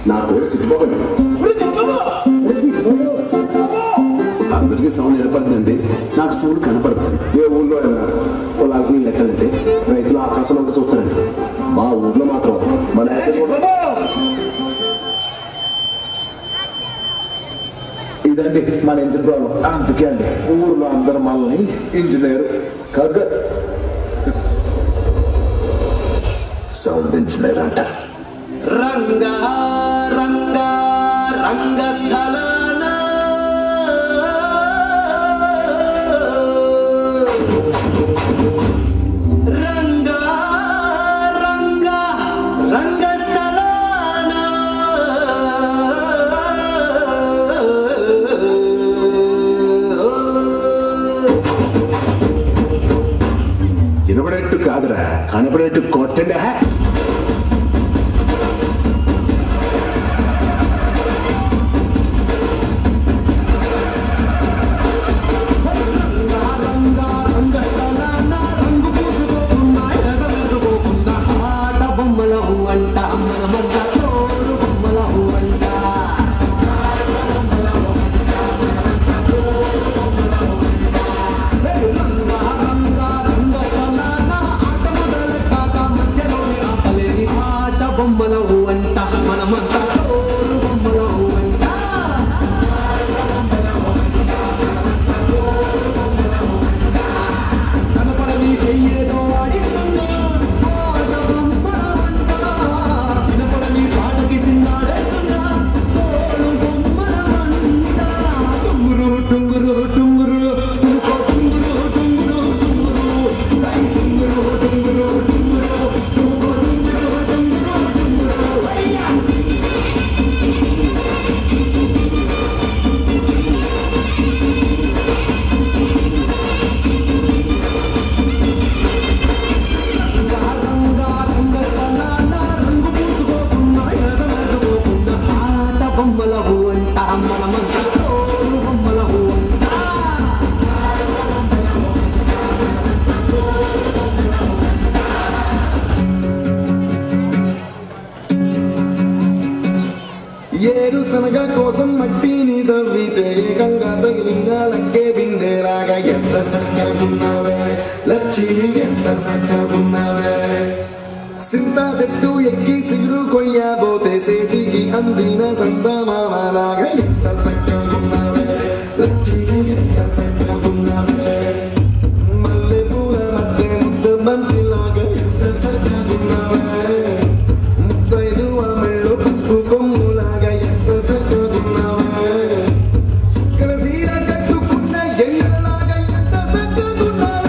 నా పేరు సిద్ధిబాబు. అందరికీ సౌండ్ వినపడుతుందండి, నాకు సౌండ్ కనపడుతుంది. ఏ ఊళ్ళో అయినా పొలాలకు నీళ్ళు ఎట్టాలంటే రైతులు ఆకాశంలో చూస్తారండి. మా ఊర్లో మాత్రం మన ఇదండి మన ఇంజిన్ ప్రాబ్లం. అందుకే అండి ఊర్లో అందరు మనల్ని ఇంజనీర్ కాదు సౌండ్ ఇంజనీర్ అంటారు. రంగా రంగా రంగస్థల వినపడేట్టు కాదురా, కనపడేట్టు కొట్టండి. ఏరుశనగ కోసం మట్టిని తవ్వితే ఏకంగా తగిలిన లక్కే బిందెలాగా ఎంత సక్కగున్నావే లక్ష్మి, ఎంత సక్కగున్నావే. సింతా చెట్టు ఎక్కి సిగురు కొయ్యబోతే చేతికి అందిన సందమామలాగా ఎంత సక్కగున్నావే లక్ష్మి, ఎంత సక్కగున్నావే. మల్లె పూల మధ్య ముద్ద బంతిలాగా ఎంత సక్కగున్నావే. ముద్దైదు మెళ్ళు పసుపు కొమ్ములాగా ఎంత సక్కగున్నావే. చుక్కల సీర కట్టుకున్న ఎండలాగా ఎంత సక్కగున్నావే.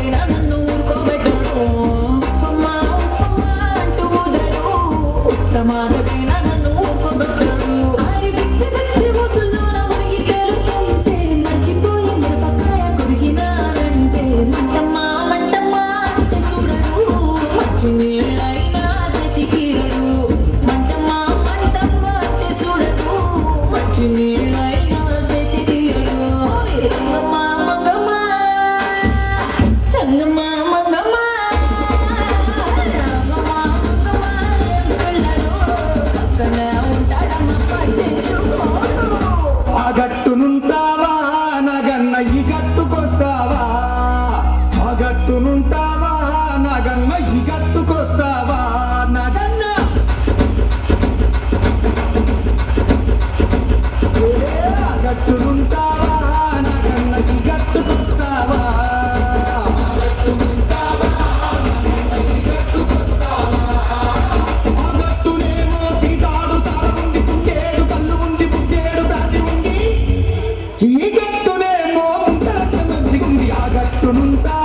Come on. చూసుకుంటా